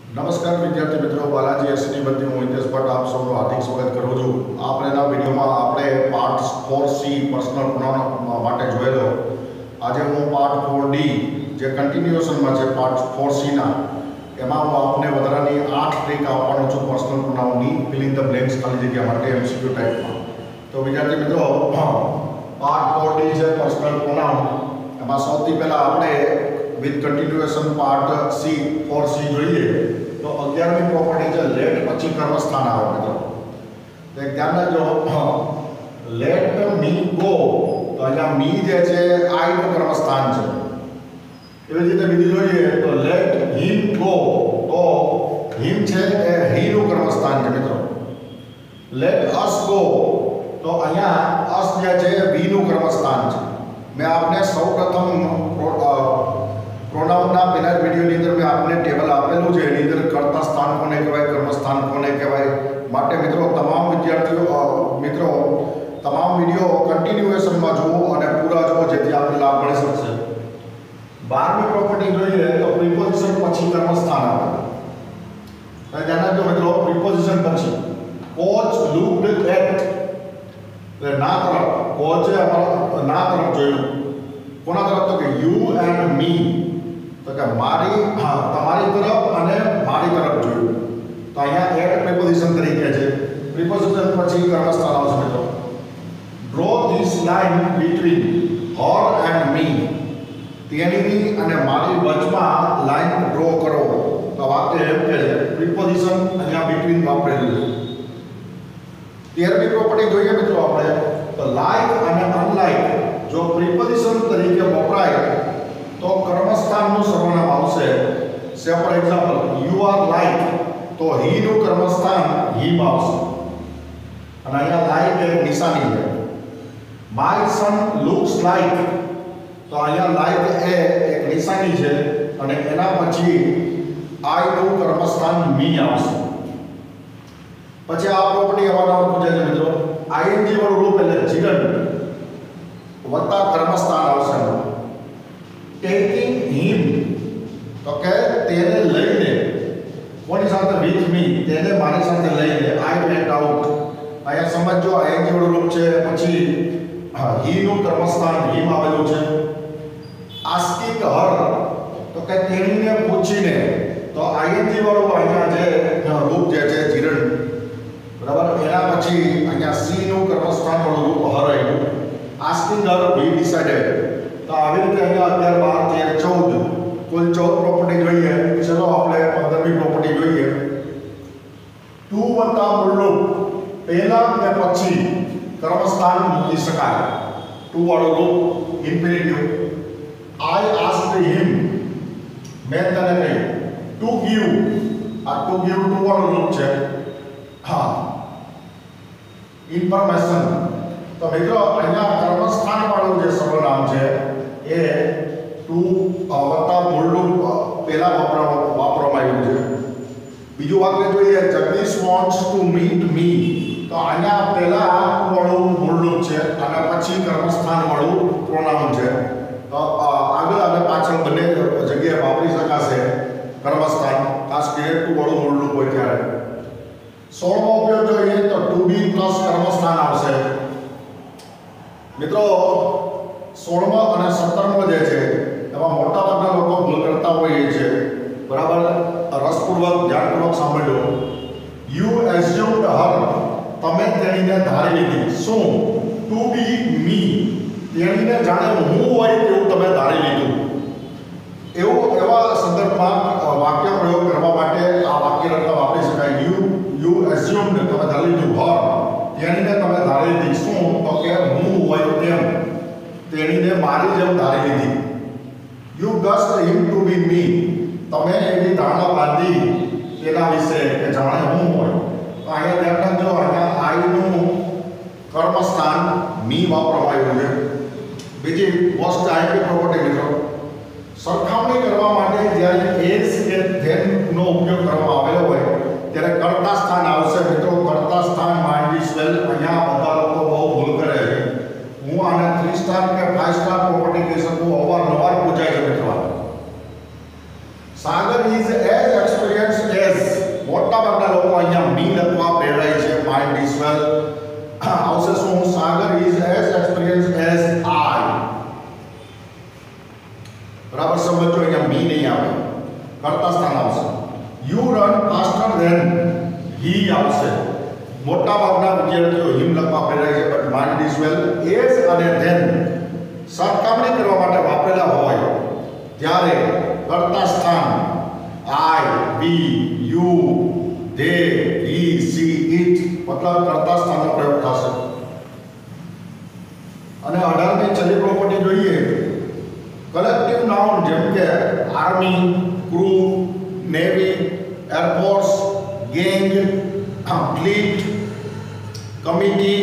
નમસ્કાર વિદ્યાર્થી મિત્રો, બાલાજી એસની બધી હું હિતેશ ભટ્ટ આપ સૌનું હાર્દિક સ્વાગત કરું છું. આ પહેલાના વિડીયોમાં આપણે પાર્ટ 4C પર્સનલ પ્રોનાઉન માટે જોયેલો. આજે હું પાર્ટ 4D જે કન્ટિન્યુએશનમાં છે પાર્ટ 4C ના, એમાં હું આપને વધારાની 8 ટ્રીક આપવાનો છું પર્સનલ પ્રોનાઉનની ફિલ ઇન ધ બ્લેન્ક્સ ખાલી જગ્યા માટે MCQ ટાઈપમાં. તો વિદ્યાર્થી મિત્રો, પાર્ટ 4D છે પર્સનલ પ્રોનાઉન, એમાં સૌથી પહેલાં આપણે વિથ કન્ટિન્યુએશન પાર્ટ 4C જોઈએ. તો 11મી પ્રોપર્ટી છે લેટ પછી કર્મસ્થાન આવે મિત્રો. તો ધ્યાન રાખજો, લેટ મી ગો, તો અહીંયા મી જે છે આઈ નું કર્મસ્થાન છે. એવી રીતે બીજી જોઈએ તો લેટ હિમ ગો, તો હિમ છે એ હી નું કર્મસ્થાન છે મિત્રો. લેટ અસ ગો, તો અહીંયા અસ જે છે વી નું કર્મસ્થાન છે. મેં આપને સૌપ્રથમ પ્રોનાઉનના પહેલા વિડીયોની અંદર મેં આપને ટેબલ આપેલું છે. એની અંદર કર્તા સ્થાન કોને કહેવાય, કર્મસ્થાન કોને કહેવાય. માટે મિત્રો તમામ વિદ્યાર્થીઓ તમામ વિડીયો કન્ટિન્યુએશનમાં જુઓ અને પૂરા જુઓ, જેથી આપણે લાભ મળી શકશે. 12મી પ્રોપર્ટી જોઈએ તો પ્રિપોઝિશન પછી કર્મસ્થાન આવે. ધ્યાન રાખજો મિત્રો, પ્રિપોઝિશન પછી કોચ લુક્ડ એટ, એટલે ના તરફ, કોચે ના તરફ જોયું. કોના તરફ? તો કે યુ એન્ડ મી, તો કે તમારી તરફ અને મારી તરફ જોયું. તો અહીંયા એટ પ્રિપોઝિશન તરીકે છે. પ્રિપોઝિશન પછી કર્મસ્થાન આવશે મિત્રો. Draw this line between her and me, તેની અને મારી વચમાં લાઇન ડ્રો કરો. તો વાક્ય એમ કહે છે, પ્રિપોઝિશન અહીંયા બિટવીન વાપરેલું છે. 13મી પ્રોપર્ટી જોઈએ મિત્રો આપણે, તો લાઇક અને અનલાઇક જો પ્રિપોઝિશન તરીકે વપરાય તો કર્મસ્થાનનું સર્વનામ આવશે. Say for example, you are like, તો હી નું કર્મસ્થાન હિમ આવશે. અને અહીંયા લાઇક એક નિશાની છે. માય સન લુક્સ લાઇક, તો અહીંયા લાઇક એ એક નિશાની છે અને એના પછી આઈ નું કર્મસ્થાન મી આવશે. પછી આ પ્રોપર્ટી આવવાનો પૂછે છે મિત્રો, આઈએનજી વાળું રૂપ એટલે જીવન વત્તા કર્મસ્થાન આવશે. ટેકિંગ હિમ, તો કે તેને લઈને, કોની સાથે? વિથ મી, તેને મારી સાથે લઈને. આઈ વેન્ટ આઉટ, અહીંયા સમજો આઈએનજી વાળું રૂપ છે, પછી હી નું કર્મસ્થાન હિમ આવેલું છે. આસ્કિંગ હર, તો કે તેણીને પૂછીને, તો આઈએનજી વાળું અહીંયા જે રૂપ જે છે જીરણ, બરાબર. એના પછી અહીંયા સી નું કર્મસ્થાન વાળું રૂપ હર આવ્યું. Asking her we decided. તો આવી રીતે અહીંયા 11, 12, 13, 14 કુલ 14 પ્રોપર્ટી જોઈએ. ચલો આપણે 15મી પ્રોપર્ટી જોઈએ. ટુ વત્તા મૂળરૂપ પહેલા કે પછી કર્મસ્થાન મૂકી શકાય. ટુ વાળું રૂપ ઇન્ફિનિટિવ. આઈ આસ્ક્ડ હિમ, મેં તને કહ્યું. ટુ ગીવ, આ ટુ ગીવ ટુ વાળું રૂપ છે. હા, ઇન્ફોર્મેશન. તો મિત્રો અહીંયા કર્મસ્થાન વાળું જે સર્વનામ છે એ ટુ વત્તા મૂળરૂપ પહેલા વાપરવામાં આવ્યું છે. બીજું વાક્ય જોઈએ, Jagdish wants to meet me, તો અહીંયા પહેલા વાળું મૂળરૂપ છે અને પછી કર્મસ્થાન વાળું પ્રોનાઉન છે. તો આગળ અને પાછળ બંને જગ્યાએ વાપરી શકાશે કર્મસ્થાન, ખાસ કરીને ટુ વાળું મૂળરૂપ હોય ત્યારે. 16મો ઉપયોગ જોઈએ તો ટુ બી પ્લસ કર્મસ્થાન આવશે. મિત્રો 16મો અને 17મો જે છે એમાં મોટાભાગના લોકો ભૂલ કરતા હોય છે, બરાબર. રસપૂર્વક ધ્યાનપૂર્વક સાંભળજો. યુ એઝ્યુમ્ડ હર, તમે તેણીને ધારી લીધી. શું? ટુ બી મી, તેણીને જાણે હું હોય તેવું તમે ધારી લીધું. એવા સંદર્ભમાં વાક્ય પ્રયોગ કરવા માટે આ વાક્ય રચના વાપરી શકાય. યુ એઝ્યુમ્ડ, તમે ધારી લીધું. હર, તેણીને તમે ધારી લીધી. શું? તો કે હું હોય તેમ, તેણીને મારી જેમ ધારી લીધી. You guessed him to be me, તમે એવી ધારણા બાંધી તેના વિશે કે જાણે હું હોય. તો અહીંયા ધ્યાન રાખજો, અહીંયા આઈ નું કર્મસ્થાન મી વાપરવામાં આવ્યું છે. બીજી મોસ્ટ આઈપી પ્રોપર્ટી મિત્રો, સરખામણી કરવા માટે જ્યારે એઝ કે ધેન નો ઉપયોગ કરવામાં આવેલો હોય ત્યારે કર્તા સ્થાન આવશે મિત્રો. કર્તા સ્થાન માઇન્ડ ઇઝ વેલ, અહીંયા બધા લોકો બહુ ભૂલ કરે છે. હું આને 3 સ્ટાર કે 5 સ્ટાર પ્રોપર્ટી કહી શકું, અવારનવાર પૂછાય છે મિત્રો. Sagar is as experience as you run faster than he આવશે. મોટા ભાગના વિદ્યાર્થીઓ હિમ લખવા પ્રેરાય છે, but mind is well as અને ધેન સરખામણી કરવા માટે વાપરેલા હોય ત્યારે કર્તા સ્થાન I, we, you, they, he, she, it મતલબ કર્તા સ્થાનનો પ્રયોગ થશે. અને 18ની છેલ્લી પ્રોપર્ટી જોઈએ, કલેક્ટિવ નાઉન જેમ કે army, crew, navy, air force, gang, fleet, committee,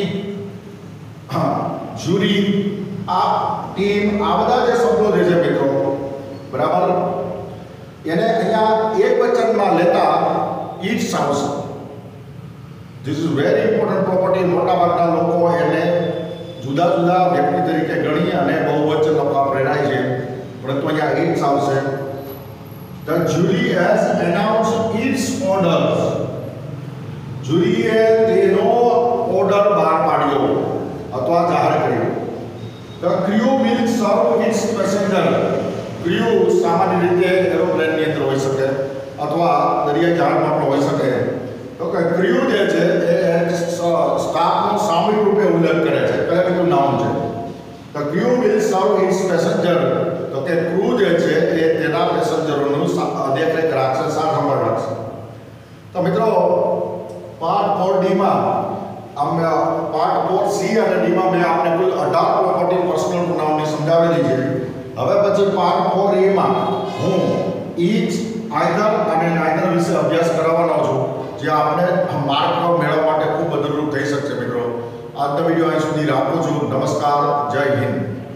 jury, આ ટીમ, આ બધા જે શબ્દો જે છે મિત્રો, બરાબર, એને અહીંયા એક વચનમાં લેતા ઇટ્સ આવશે. This is very important property. મોટાભાગના લોકો એને જુદા જુદા વ્યક્તિ તરીકે ગણી અને બહુવચન લખવા પ્રેરાય છે, પરંતુ અહીંયા ઇટ્સ આવશે. The jury has announced its orders. જ્યુરીએ તેનો ઓર્ડર બહાર પાડ્યો અથવા જાહેર કર્યો. The crew will serve its passenger. Crew સામાન્ય રીતે એરોપ્લેનની અંદર હોઈ શકે અથવા દરિયાઈ જહાજમાં પણ હોઈ શકે. તો કે ક્રૂ જે છે એ સ્ટાફનો સામૂહિક રૂપે ઉલ્લેખ કરે છે, કલેક્ટિવ નાઉન છે. The crew will serve its passenger. તો કે ક્રૂ જે છે એ તેના પેસેન્જરોનું દેખરેખ રાખશે, સાર સંભાળ રાખશે. તો મિત્રો પાર્ટ 4D માં પાર્ટ 4C અને D માં મેં આપને કુલ 18 પ્રોપર્ટી પર્સનલ પ્રોનાઉનની સમજાવેલી છે. હવે પછી પાર્ટ 4A માં હું ઈચ, આઈધર અને નાઈધર વિશે અભ્યાસ કરાવવાનો છું, જે આપણે માર્ક મેળવવા માટે ખૂબ મદદરૂપ થઈ શકશે. મિત્રો આજનો વિડીયો અહીં સુધી રાખું છું. નમસ્કાર, જય હિન્દ.